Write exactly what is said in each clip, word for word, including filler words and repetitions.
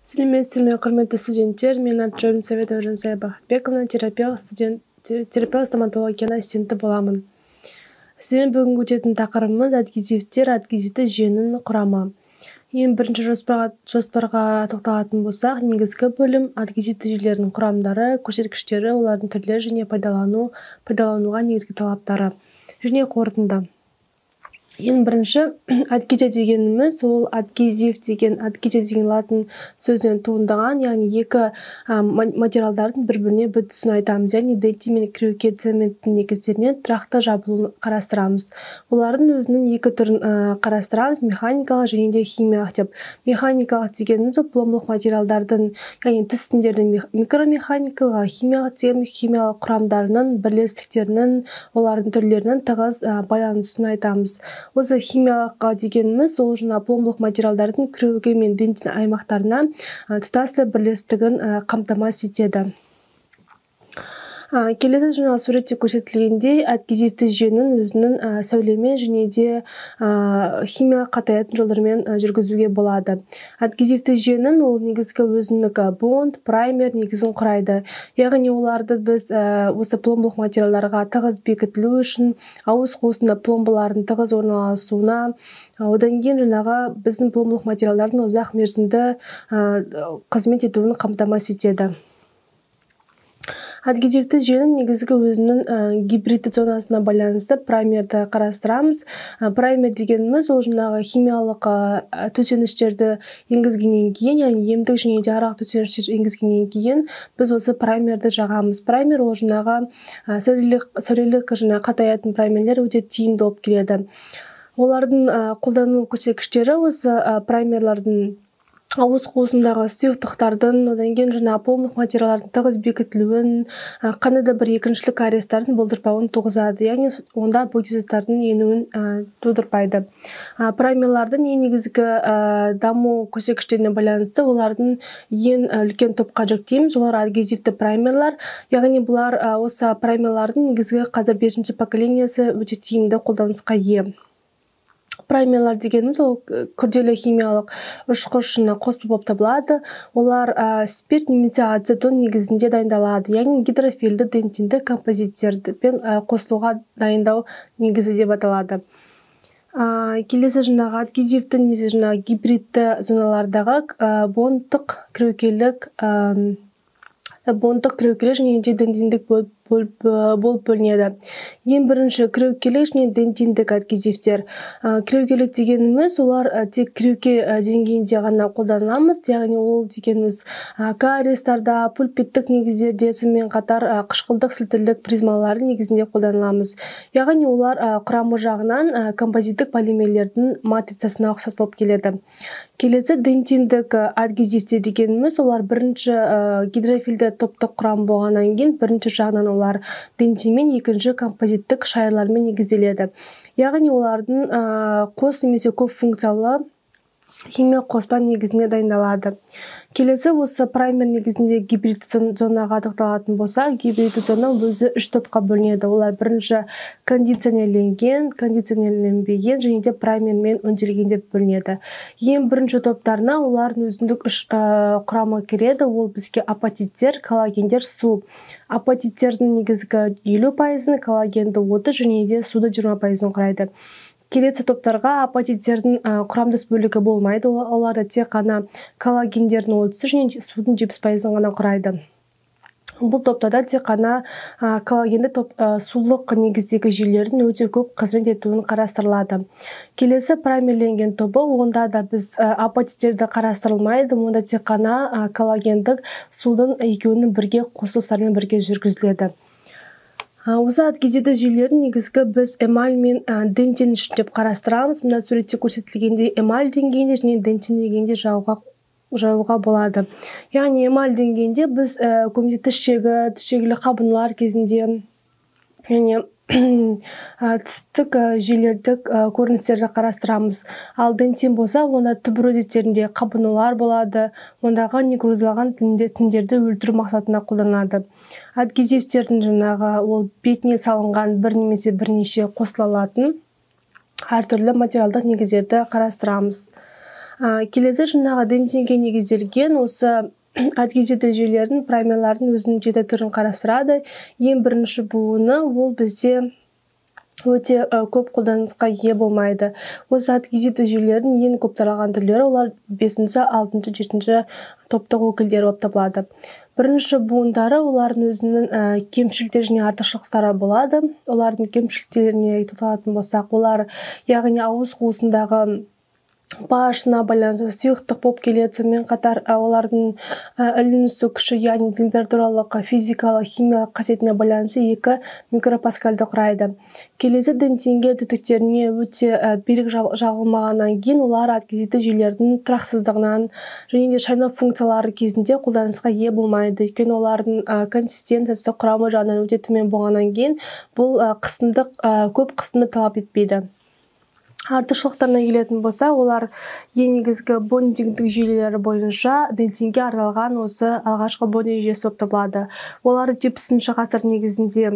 Сәлеметсіздер ме, құрметті студенттер. Мен аты жөнім Советова Жансая Бақытбековна, терапевт, студент, терапевт стоматологияның ассистенті боламын. Сіздермен бүгін өтетін тақырыбымыз адгезивтер, адгезивті жүйенің құрамы. Ең бірінші жоспарға, жоспарға тоқталатын болсақ, негізгі бөлім адгезивті жүйелердің құрамдары, көрсеткіштері, олардың түрлері және пайдалану, пайдалануға негізгі талаптары және қорытынды. Ең бірінші адгезия дегеніміз, ол адгезив деген, адгезия деген латын сөзінен туындаған, яғни екі материалдардың бір-біріне бітісін айтамыз, яғни денти мен креуке цементтің негіздерінен тұрақты жабылуын қарастырамыз. Олардың өзінің екі түрін қарастырамыз, механикалық және де химиялық деп. Механикалық дегеніміз пломбалық материалдардың, яғни тіс тіндердің микромеханикалық, химиялық деген химиялық құрамдарының, бірлестіктерінің, олардың түрлерінің тығыз байланысын айтамыз. Осы химиялық дегеніміз ол жаңа пломбалық материалдардың креуке мен дентин аймақтарына тұтастай бірлестігін қамтамасыз етеді. Келесі жаңа суретте көрсетілгендей, адгезивті жүйенің өзінің сәулемен және де химиялық қатаятын жолдармен жүргізуге болады. Адгезивті жүйенің ол негізгі өзіндік бонд, праймер негізін құрайды. Яғни оларды біз осы пломбалық материалдарға тығыз бекітілу үшін ауыз қуысында пломбалардың тығыз орналасуына, одан кейін жаңағы біздің пломбалық материалдардың ұзақ мерзімді қызмет етуін қамтамасыз етеді. Адгезивті жүйенің негізгі өзінің гибридті зонасына байланысты праймерді қарастырамыз. Праймер дегеніміз ол жаңағы химиялық төсеніштерді енгізгеннен кейін, яғни емдік және де арақ төсеніштер енгізгеннен кейін біз осы праймерді жағамыз. Праймер ол жаңағы сәулелік жаңағы қатаятын праймерлер өте тиімді болып келеді. Олардың қолдану көрсеткіштері осы праймерлардың ауыз қуысындағы сұйықтықтардың, одан кейін жаңағы пломбалық материалдардың тығыз бекітілуін, қандай да бір екіншілік кариестардың болдырпауын туғызады, яғни онда бөтезаттардың енуін тудырпайды. Праймерлардың ең негізгі даму көрсеткіштеріне байланысты олардың ең үлкен топқа жіктейміз, олар адгезивті праймерлар, яғни бұлар осы праймерлардың негізгі қазір бесінші поколениясы өте тиімді қолданысқа ие. Праймерлар дегеніміз ол күрделі химиялық ұшқыш қоспа болып табылады. Олар спирт немесе ацетон негізінде дайындалады, яғни гидрофилді дентинді композиттермен қосылуға дайындау негізі деп аталады. Келесі жаңағы адгезивті немесе жаңағы гибридті зоналардағы бондтық креукелік бондтық креукелік және де дентиндік болып бөлінеді. Ең бірінші креукелік және дентиндік адгезивтер. Креукелік дегеніміз олар тек креуке деңгейінде ғана қолданыламыз, яғни ол дегеніміз кариестарда, пульпиттік негіздерде, сонымен қатар қышқылдық сілтілік призмалардың негізінде қолданыламыз. Яғни олар құрамы жағынан композиттік полимерлердің матрицасына ұқсас болып келеді. Келесі дентиндік адгезивтер дегеніміз олар бірінші гидрофилді топтық құрам болғаннан кейін бірінші жағынан олар дентинмен, екінші композиттік шайырлармен негізделеді. Яғни олардың қос немесе көп функциялы химиялық қоспа негізінде дайындалады. Келесі осы праймер негізінде гибридті зонаға тоқталатын болса, гибридті зона өзі үш топқа бөлінеді. Олар бірінші кондиционерленген, кондиционерленбеген және де праймермен өңделген деп бөлінеді. Ең бірінші топтарына олардың өзіндік үш құрамы кіреді. Ол бізге апатиттер, коллагендер, су. Апатиттердің негізгі елу пайызын, коллагенді отыз және де суды жиырма пайызын құрайды. Келесі топтарға апатиттердің құрамдас бөлігі болмайды. Оларда тек қана коллагендердің отыз және судың жетпіс пайызын ғана құрайды. Бұл топтада тек қана коллагенді сулық негіздегі жүйелердің өте көп қызмет етуін қарастырылады. Келесі праймерленген тобы, онда да біз апатиттерді қарастырылмайды, онда тек қана коллагендік судың екеуінің бірге қосылыстарымен бірге жүргізіледі. Осы адгезивті жүйелердің негізгі біз эмаль мен дентин үшін деп қарастырамыз. Мына суретте көрсетілгендей эмаль деңгейінде және дентин деңгейінде жаюға болады. Яғни эмаль деңгейінде біз көбіне тіс шегі, тіс шегілі қабынулар кезінде және тістік жүйелердік көріністерді қарастырамыз. Ал дентин болса, онда түбір өзеттерінде қабынулар болады, ондағы некрозлаған тіндерді өлтіру мақсатына қолданады. Адгезивтердің жаңағы ол бетіне салынған бір немесе бірнеше қосыла алатын әртүрлі материалдық негіздерді қарастырамыз. Келесі жаңағы дентинге негізделген осы адгезивті жүйелердің праймерлардың өзінің жеті түрін қарастырады. Ең бірінші буыны ол бізде өте көп қолданысқа ие болмайды. Осы адгезивті жүйелердің ең көп таралған түрлері олар бесінші, алтыншы, жетінші топтық өкілдері болып табылады. Бірінші буындары олардың өзінің кемшіліктері және артықшылықтары болады. Олардың кемшіліктеріне тоқталатын болсақ, олар яғни ауыз қуысындағы пашына байланысты сұйықтық болып келеді. Сонымен қатар олардың ілінісу күші, яғни температуралық, физикалық, химиялық қасиетіне байланысты екі микропаскальды құрайды. Келесі дентинге түтіктеріне өте берік жағылмағаннан кейін олар адгезивті жүйелердің тұрақсыздығынан және де шайнау функциялары кезінде қолданысқа ие болмайды. Өйткені олардың консистенциясы, құрамы жағынан өте төмен болғаннан кейін бұл қысымдық көп қысымды талап етпейді. Артықшылықтарына келетін болса, олар ең негізгі бондингтік жүйелері бойынша дентинге арналған осы алғашқы бондинг жүйесі болып табылады. Олар жетпісінші ғасыр негізінде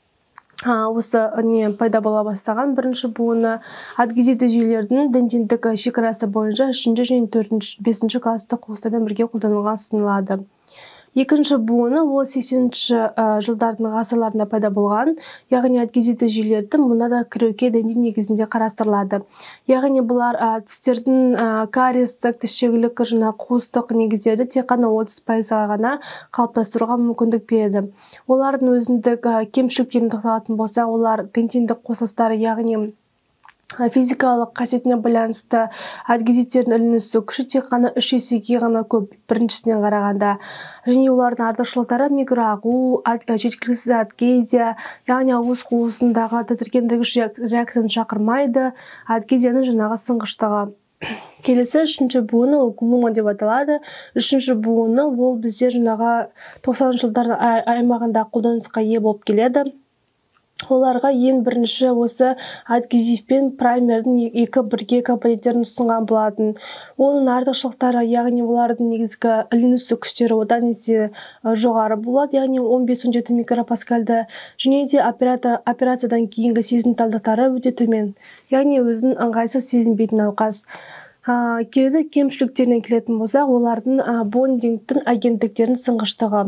осы не пайда бола бастаған. Бірінші буыны адгезивті жүйелердің дентиндік шекарасы бойынша үшінші және төртінші, бесінші класстық қуыстармен бірге қолдануға ұсынылады. Екінші буыны ол сексенінші жылдардың ғасырларында пайда болған, яғни адгезивті жүйелердің мұнда да кіруге дентин негізінде қарастырылады. Яғни бұлар тістердің кариестік, тісшегілік, жаңа қуыстық негіздерді тек қана отыз пайызға ғана қалыптастыруға мүмкіндік береді. Олардың өзіндік кемшіліктеріне тоқталатын болса, олар дентиндік қосылыстары, яғни физикалық қасиетіне байланысты адгезивтердің ілінісу күші тек қана үш есеге ғана көп біріншісінен қарағанда. Және олардың артықшылықтары микроағу, жеткіліксіз адгезия, яғни ауыз қуысындағы тітіркендіргіш реакцияны шақырмайды, адгезияның жаңағы сынғыштығы. Келесі үшінші буыны ол глума деп аталады. Үшінші буыны ол бізде жаңағы тоқсаныншы жылдардың аймағында қолданысқа ие болып келеді. Оларға ең бірінші осы адгезив пен праймердің екі бірге компоненттерін ұсынған болатын. Оның артықшылықтары, яғни олардың негізгі ілінісу күштері одан есе жоғары болады, яғни он бес он жеті микропаскальды, және де операциядан кейінгі сезімталдықтары өте төмен, яғни өзін ыңғайсыз сезінбейтін науқас. Келесі кемшіліктеріне келетін болсақ, олардың бондингтің агенттіктерінің сынғыштығы.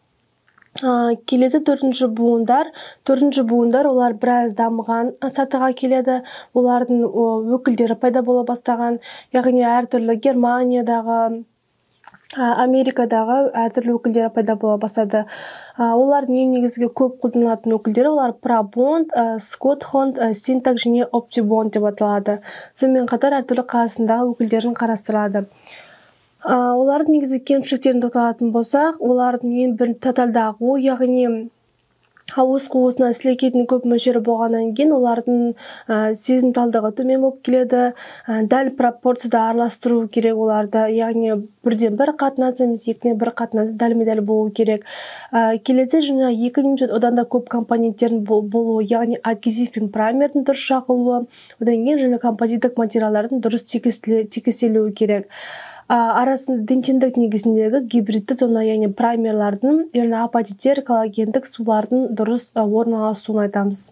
Келесі төртінші буындар. Төртінші буындар олар біраз дамыған сатыға келеді. Олардың өкілдері пайда бола бастаған, яғни әртүрлі Германиядағы, Америкадағы әртүрлі өкілдері пайда бола бастады. Олардың ең негізгі көп қолданылатын өкілдері олар пробонд, скотхонд, синтак және оптибонд деп аталады. Сонымен қатар әртүрлі қаласындағы өкілдерін қарастырады. Олардың негізгі кемшіліктерін тоқталатын болсақ, олардың ең бір тотальды ағу, яғни ауыз қуысына сілекейдің көп мөлшері болғаннан кейін олардың сезімталдығы төмен болып келеді. Дәл пропорцияда араластыру керек оларды, яғни бірден бір қатынасы емес екіден бір қатынасы дәлме-дәл болу керек. Келесі жаңа екі немесе одан да көп компоненттердің болуы, яғни адгезив пен праймердің дұрыс жағылуы, одан кейін жаңа композиттік материалдардың дұрыс тегістелуі керек. Арасында дентиндік негізіндегі гибридті зона, яғни праймерлардың, апатиттер, коллагендік сулардың дұрыс орналасуын айтамыз.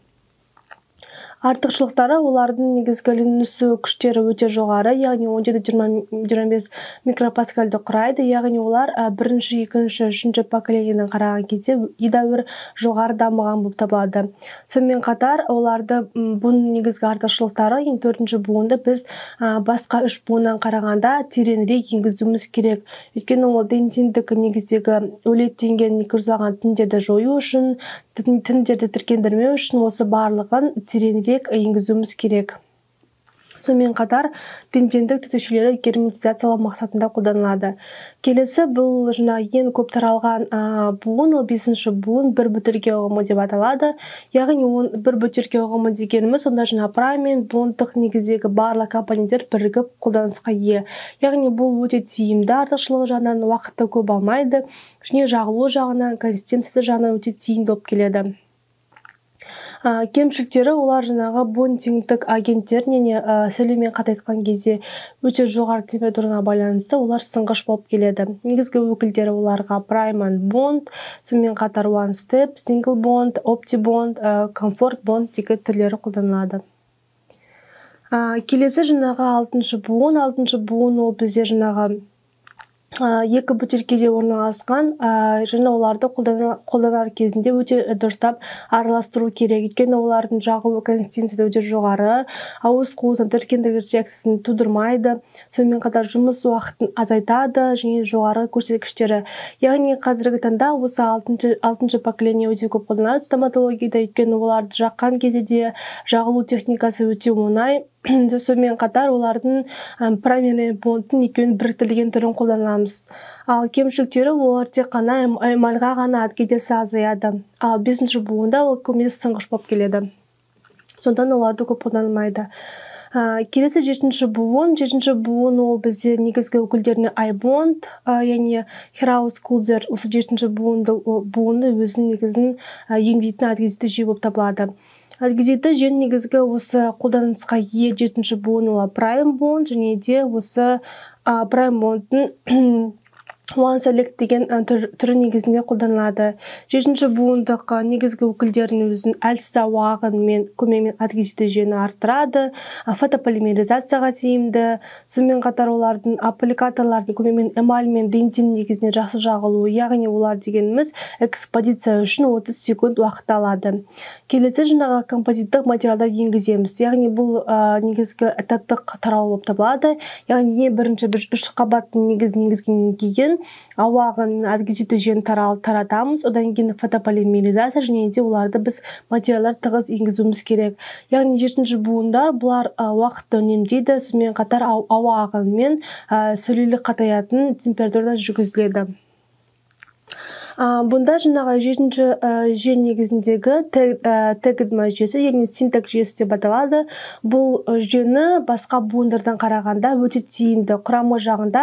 Артықшылықтары олардың негізгі ілінісу күштері өте жоғары, яғни он жеті жиырма бес микропаскальды құрайды, яғни олар бірінші, екінші, үшінші поколениядан қараған кезде едәуір жоғары дамыған болып табылады. Сонымен қатар оларды бұның негізгі артықшылықтары ең төртінші буынды біз басқа үш буыннан қарағанда тереңірек енгізуіміз керек. Өйткені ол дентиндік негіздегі өлеттенген некрозалған тіндерді жою үшін, тіндерді тіркендірмеу үшін осы барлығын тереңірек енгізуіміз керек. Сонымен қатар дентиндік түтікшелері герметизациялау мақсатында қолданылады. Келесі бұл жаңа ең көп таралған буын, ол бесінші буын бір бөтелке ұғымы деп аталады. Яғни бір бөтелке ұғымы дегеніміз онда жаңа праймен бондтық негіздегі барлық компоненттер бірігіп қолданысқа ие. Яғни бұл өте тиімді, артықшылығы жағынан уақытты көп алмайды, және жағылу жағынан, консистенциясы жағынан өте тиімді болып келеді. Кемшіліктері олар жаңағы бондингтік агенттер, нене сөйлеумен қатты айтқан кезде өте жоғары температураға байланысты олар сынғыш болып келеді. Негізгі өкілдері оларға прайм and бонд, сонымен қатар one step, single bond, opti bond, comfort bond деген түрлері қолданылады. Келесі жаңағы алтыншы буын. Алтыншы буын ол бізде жаңағы екі бөтелкеде орналасқан, және оларды қолданар кезінде өте дұрыстап араластыру керек. Өйткені олардың жағылу консистенциясы өте жоғары, ауыз қуысына тіркендіргіш реакциясын тудырмайды, сонымен қатар жұмыс уақытын азайтады және жоғары көрсеткіштері. Яғни қазіргі таңда осы алтыншы поколение өте көп қолданады стоматологияда, өйткені оларды жаққан кезде де жағылу техникасы өте оңай. Сонымен қатар олардың праймер мен бондтың екеуін біріктірілген түрін қолданамыз. Ал кемшіліктері олар тек қана эмальға ғана адгезиясы азаяды. Ал бесінші буында ол көмес сынғыш болып келеді. Сондықтан оларды көп қолданылмайды. Келесі жетінші буын. Жетінші буын ол бізде негізгі өкілдеріне айбонд, яғни Хераус Кулзер осы жетінші буынды өзінің негізін емдейтін адгезивті жүйе болып табылады. Адгезивті жүйе негізгі осы қолданысқа ие жетінші буын ол прайм бонд, және де осы прайм бондтың One Select деген түрі негізінде қолданылады. Жетінші буындық негізгі өкілдерінің өзін әлсіз ауа ағынымен көмегімен адгезивті жүйені арттырады, фотополимеризацияға тиімді, сонымен қатар олардың аппликаторлардың көмегімен эмаль мен дентин негізінде жақсы жағылуы, яғни олар дегеніміз экспозиция үшін отыз секунд уақыт алады. Келесі жаңағы композиттік материалдар енгіземіз, яғни бұл негізгі этаптық таралу болып табылады. Яғни бірінші бір үш қабаттың негізін негізгеннен кейін ауа ағынымен адгезивті жүйені таратамыз, одан кейін фотополимеризация және де оларды біз материалдар тығыз енгізуіміз керек. Яғни жетінші буындар бұлар уақытты үнемдейді, сонымен қатар ауа ағынымен сөйлелік қатаятын температурада жүргізіледі. Бұнда жаңағы жетінші жүйе негізіндегі тегідма жүйесі, яғни синтак жүйесі деп аталады. Бұл жүйені басқа буындардан қарағанда өте тиімді. Құрамы жағында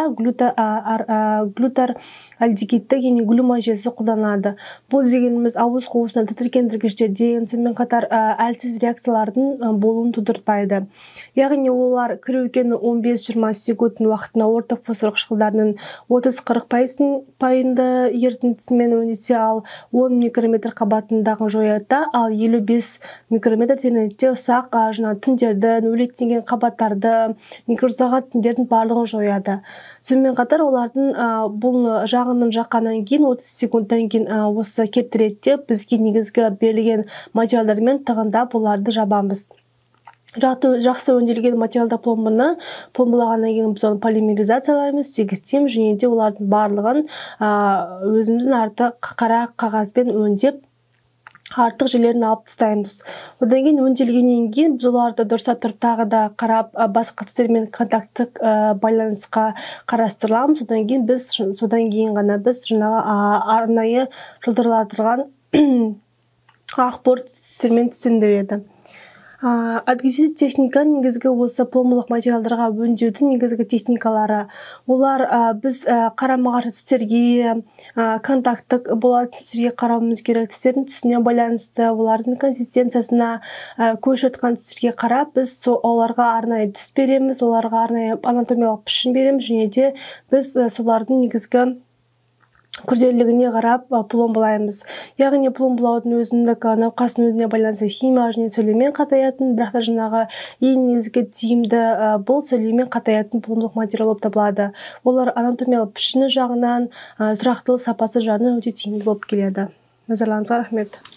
глютар альдегидті, яғни глюма жүйесі қолданады. Бұл дегеніміз ауыз қуысына тітіркендіргіштерден, сонымен қатар әлсіз реакциялардың болуын тудыртпайды. Яғни олар кіреукені он бес жиырма секунд уақытына ортақ фосфор қышқылдарының отыз қырық пайызды ерітіндісімен өңдесе, ал он микрометр қабатындағы жояды, ал елу бес микрометр тереңдікте ұсақ тіндердің, өлектенген қабаттарды, микросағат тіндердің барлығын жояды. Сонымен қатар олардың бұл жағының жаққаннан кейін отыз секундтан кейін осы кептіретте бізге негізгі берілген материалдармен тығындап оларды жабамыз. Жақсы өңделген материалда пломбыны пломбылағаннан кейін біз оны полимеризациялаймыз, тегістейміз, және де олардың барлығын өзіміздің артық қара қағазбен өңдеп артық жерлерін алып тастаймыз. Одан кейін өңделгеннен кейін біз оларды дұрыстап тұрып тағы да қарап басқа тістермен контакттық байланысқа қарастырамыз. Одан кейін біз содан кейін ғана біз жаңағы арнайы жылтыратылған ақбор тістермен түстендіреді. Адгезивті техника негізгі осы пломбылық материалдарға өңдеудің негізгі техникалары. Олар біз қарама-қарсы тістерге, контакттық болатын тістерге қарауымыз керек, тістердің түсіне байланысты, олардың консистенциясына, көш жатқан тістерге қарап, біз оларға арнайы түс береміз, оларға арнайы анатомиялық пішін береміз, және де біз солардың негізгі күрделілігіне қарап пломбылаймыз. Яғни пломбылаудың өзіндік науқастың өзіне байланысты химия және сөйлеммен қатаятын, бірақ та жаңағы ең негізгі тиімді бұл сөйлеммен қатаятын пломбылық материал болып табылады. Олар анатомиялық пішіні жағынан, тұрақтылық сапасы жағынан өте тиімді болып келеді. Назарларыңызға рахмет.